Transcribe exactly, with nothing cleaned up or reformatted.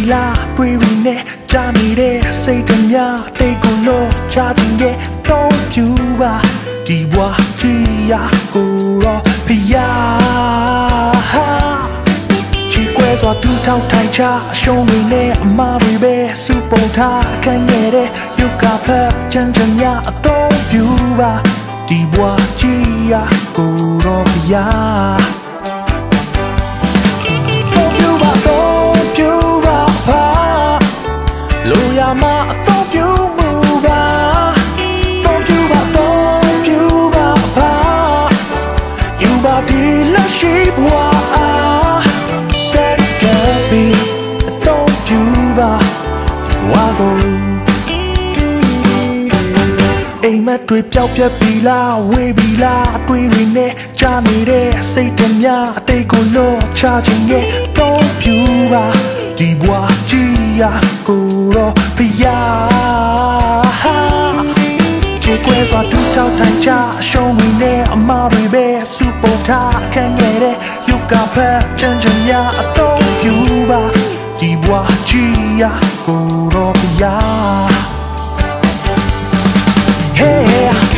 လားတွေးရင်းနဲ့ကြာနေတဲ့စိတ်ဓမြတိတ်ကိုလို့ချခြင်းရဲ့သုံးပြူပါဒီဘွားကြီးရာကိုတော့ဖျားချီကွဲစွာတူထောက်ထိုင်ချအရှုံးတွေနဲ့အမားတွေပဲစူပုံထားခံခဲ့တဲ့ရုပ်ကဖက်ချမ်းချမ်းများအသုံးပြူပါဒီဘွားကြီးရာကိုတော့ဖျားလိုရမအတော့ပြူမူပါတော့ပြူပါတော့ပြူပါပါယူပါဒီလက်ရှိဘဝဆက်ကပ်ပြီးအတော့ပြူပါဝါကိုအိမ်မက်တွေပျောက်ပြက်ပြီလားဝေးပြီလားအတွေးတွေနဲ့ကြာနေတဲ့စိတ်တွေများအတိတ်ကိုလို့ချခြင်းရဲ့တော့ပြူပါဒီဘွားကြီးရာကိုတော့ဖျားချေကွဲစွာတူထောက်ထိုင်ချအရှုံးဝင်နဲ့အမားတွေပဲစူပုံထားခံခဲ့တဲ့ရုပ်ကဖက်ချမ်းချမ်းများအတော့ပြူပါဒီဘွားကြီးရာကိုတော့ဖျား Hey